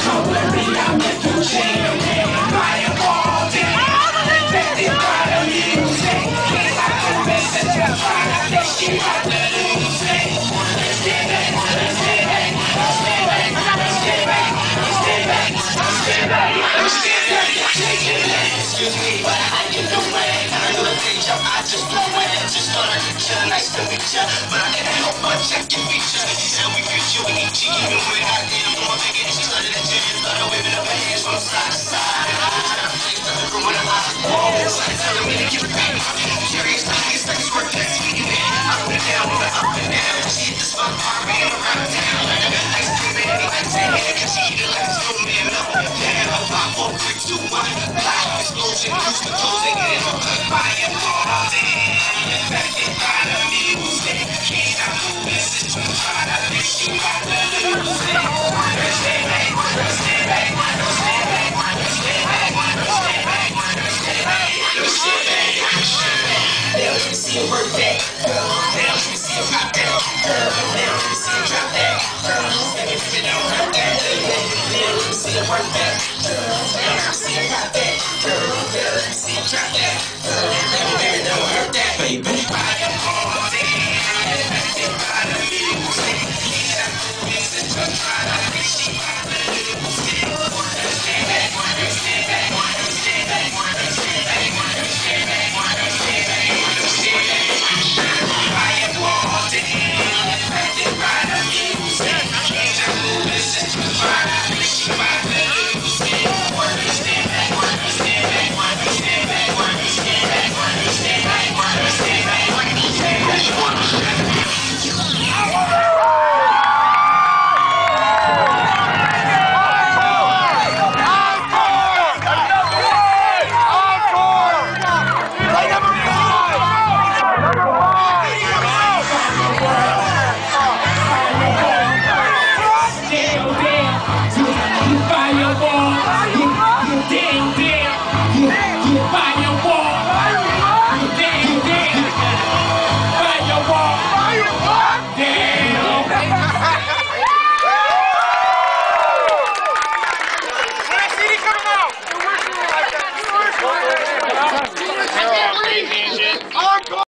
Come with me, I'll make you change. Buy a ball, affected by the music. Can't stop the message, just trying to think she got the lose it. Let's get back, let's get back, let's get back, let's get back, let's get back, let's get back, let's get back, take it back. Excuse me, but I get the way. I do a thing, I just blow away. Just thought I could chill, nice to meet ya. But I can't help but check your features. You said we fit you, we eat cheek, even when I damn on my big and she started to jam. Started waving up her hands from side to side. From when I'm out of the wall, started telling me to get back. Serious, it's like it's worth that sweet man. Up and down, up and down. She hit the spot, partying around town. Ice cream, baby, I take it. Cause she eat it like a snowman. Up and down, 5, 4, 3, 2, 1. Black explosion, cruise the closing in. Buying all day. Affected by the music. Can't stop the message. Trying to think she got the lose it. Let's stay back, let's stay back, let's stay back, let's stay back, let's stay back, let's stay back, let's stay back, let's stay back. They don't even see a work that. They don't even see a drop that. They don't even see a drop that. They don't hurt that. They don't even see a work that. They don't even see a drop that. They don't even see a drop that. They don't hurt that, baby. I am all day. Affected by the music. Can't stop the message. I'm trying to